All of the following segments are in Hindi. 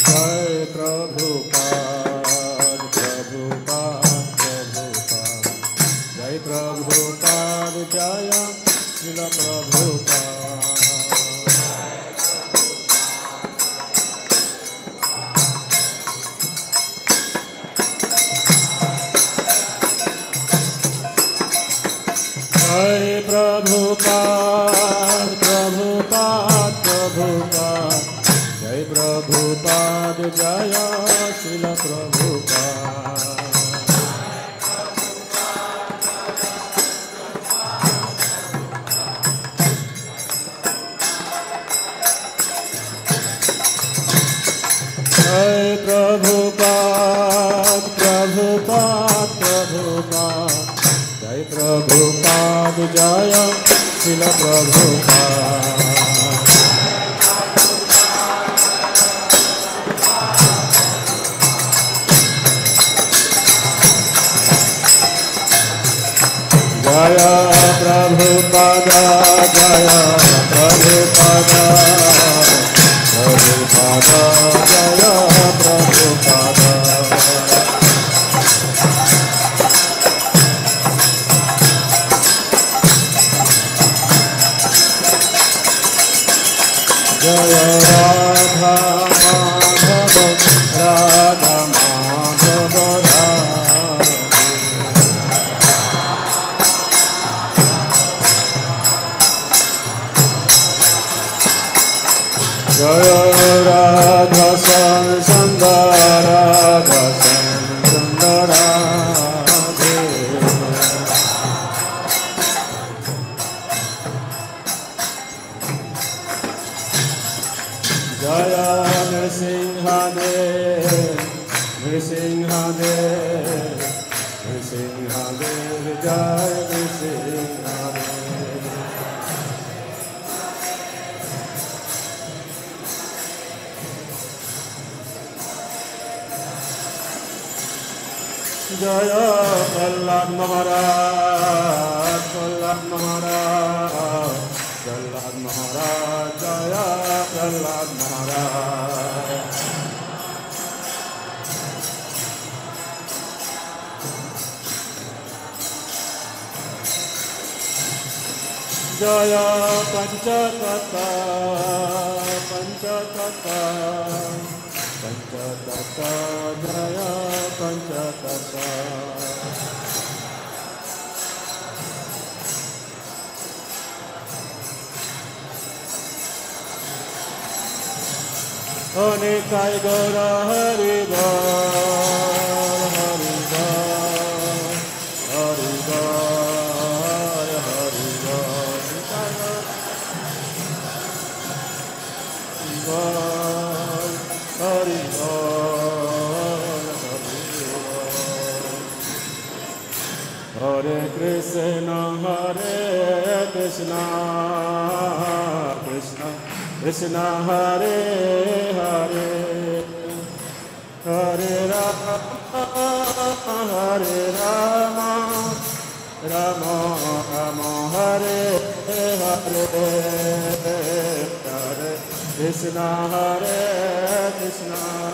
जय प्रभुपाद प्रभुपाद प्रभुपाद जय प्रभुपाद जय श्रील प्रभुपाद जय प्रभुपाद प्रभुपाद प्रभुपाद जय प्रभुपाद जय श्रील प्रभुपाद जय प्रभुपाद प्रभुपाद प्रभुपाद जय प्रभुपाद जय श्रील प्रभुपाद जय प्रभुपाद जय प्रभुपाद प्रभुपाद जय प्रभुपाद जय राधा माधव राधा माधव जय राधा सुंदर राधा सुंदर जय नृसिंहदेव नृसिंहदेव नृसिंहदेव जय नृसिंहदेव जय प्रहलाद महाराज प्रहलाद महाराज प्रहलाद महाराज जय प्रहलाद महाराज जय पंचतत्व पंचतत्व पंचतत्व जय पंचतत्व निताय गौर हरि बोल हरि बोल हरि बोल हरि बोल हरि बोल हरे कृष्ण कृष्ण कृष्ण हरे हरे हरे राम राम राम हरे हरे हरे कृष्ण हरे Krishna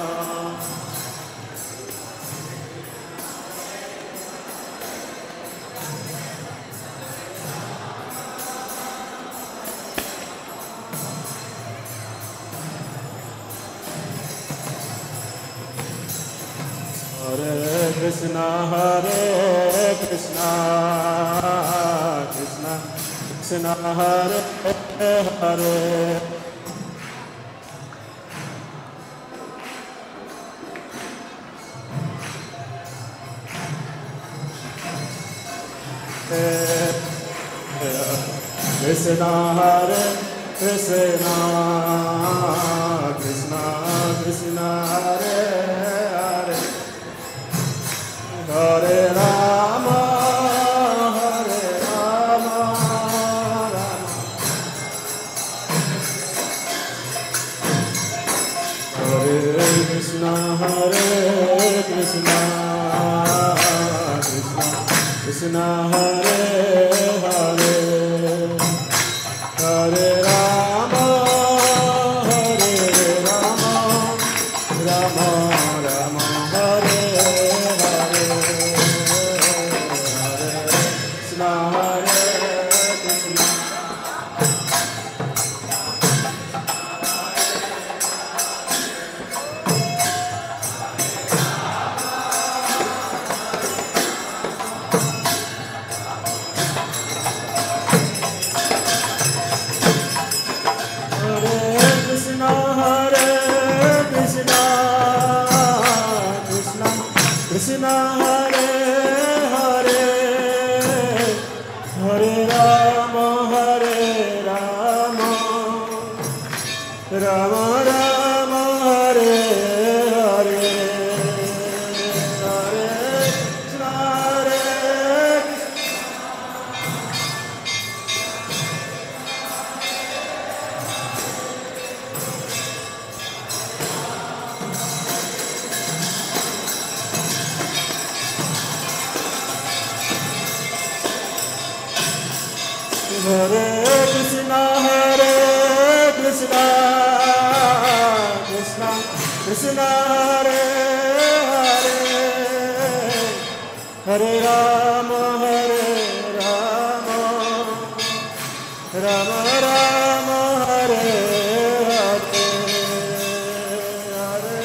Hare Krishna Krishna Krishna Hare Hare Krishna Hare Krishna Krishna Krishna Hare Hare Hare Rama Hare Rama Hare Krishna Krishna Krishna Hare Hare Hare Rama Rama Rama Hare Hare Hare Krishna Hare Krishna Krishna Krishna Hare Hare Hare Rama Rama Rama Hare Hare Hare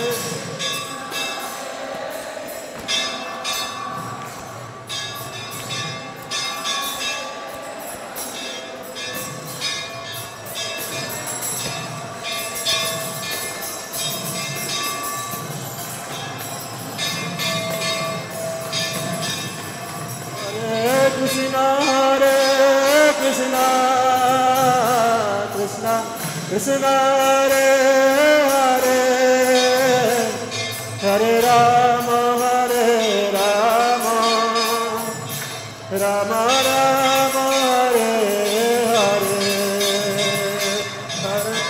Krishna Krishna Krishna Hare Hare Hare Rama Rama Rama Hare Hare Hare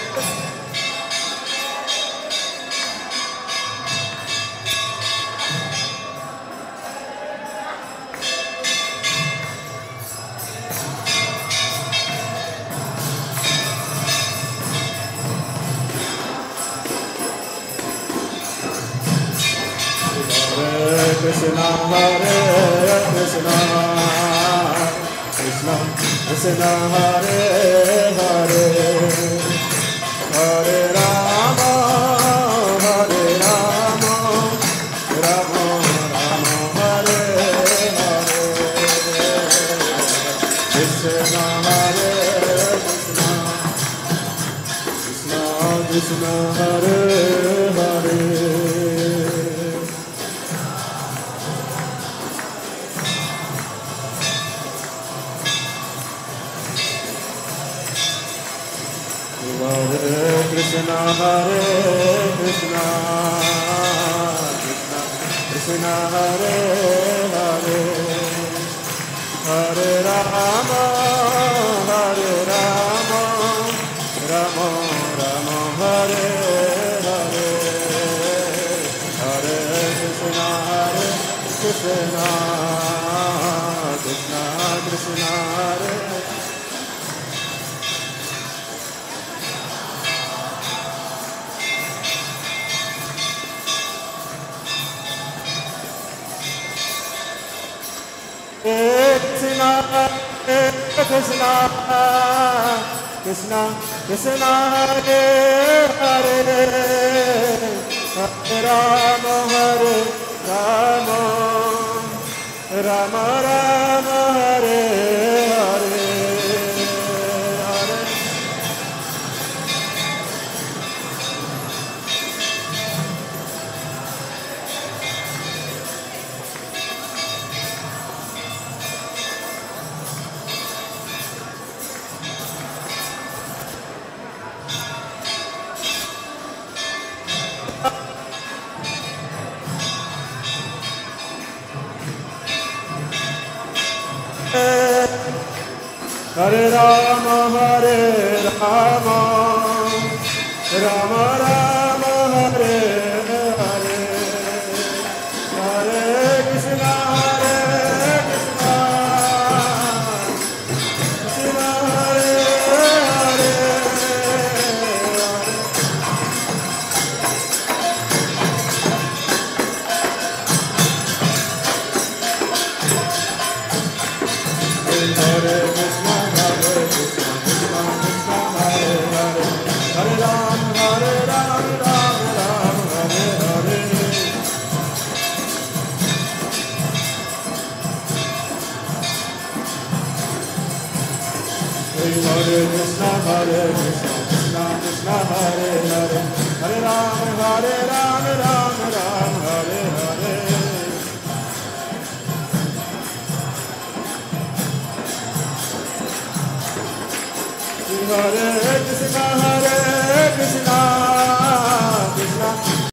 Krishna Hare Krishna Krishna Krishna Hare Hare Hare Rama Rama Rama Hare Hare Krishna Hare Krishna Krishna Krishna Hare Hare Krishna Hare Krishna Krishna Krishna Hare Hare Hare Rama Rama Rama Hare Hare Hare Krishna Krishna Krishna Hare Krishna Krishna Krishna Krishna Hare Hare Hare Rama Rama Rama Rama Hare Hare Hare Hare Rama Rama Rama Hare Hare Hare Krishna Krishna Hare Hare Hare Krishna Krishna Krishna Hare Hare Hare Ram Ram Hare Hare Hare